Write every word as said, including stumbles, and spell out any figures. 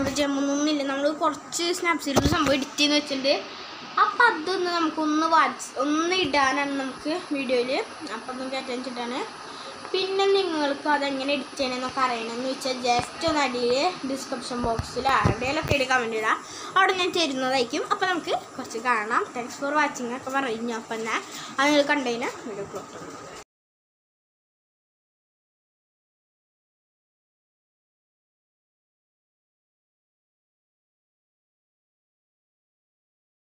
Photo ചെയ്യുമ്പോഴൊന്നുമില്ല. നമ്മൾ കുറച്ച് സ്നാപ്സീറ്റിൽ സംഭവം എഡിറ്റ് ചെയ്യുന്ന വെച്ചിട്ടുണ്ട്. അപ്പം അതൊന്ന് നമുക്കൊന്ന് വാച്ച് ഒന്ന് ഇടാനാണ് നമുക്ക് വീഡിയോയിൽ. അപ്പം ഒന്ന് കയറ്റാൻ വെച്ചിട്ടാണ്. പിന്നെ നിങ്ങൾക്ക് അതെങ്ങനെ എഡിറ്റ് ചെയ്യണമെന്നൊക്കെ അറിയണമെന്ന് വെച്ചാൽ ജസ്റ്റ് ഒന്ന് അടിയിൽ ഡിസ്ക്രിപ്ഷൻ ബോക്സിൽ എവിടെയെങ്കിലൊക്കെ ഇടയിൽ കമൻറ്റ് ഇടാം. അവിടെ ഞാൻ തരുന്നതായിരിക്കും. അപ്പോൾ നമുക്ക് കുറച്ച് കാണാം. താങ്ക്സ് ഫോർ വാച്ചിങ് ഒക്കെ പറഞ്ഞു. അപ്പം എന്നാൽ അത് നിങ്ങൾ കണ്ടതിന് വീഡിയോ ക്ലോസ്.